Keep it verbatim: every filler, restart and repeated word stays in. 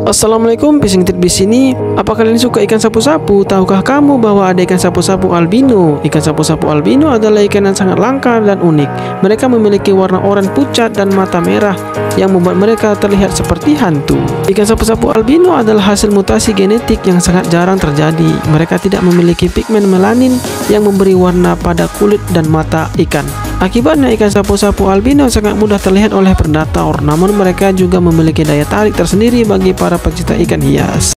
Assalamualaikum, Fishing Tip di sini. Apa kalian suka ikan sapu-sapu? Tahukah kamu bahwa ada ikan sapu-sapu albino? Ikan sapu-sapu albino adalah ikan yang sangat langka dan unik. Mereka memiliki warna oranye pucat dan mata merah yang membuat mereka terlihat seperti hantu. Ikan sapu-sapu albino adalah hasil mutasi genetik yang sangat jarang terjadi. Mereka tidak memiliki pigmen melanin yang memberi warna pada kulit dan mata ikan. Akibatnya ikan sapu-sapu albino sangat mudah terlihat oleh predator, namun mereka juga memiliki daya tarik tersendiri bagi para pecinta ikan hias.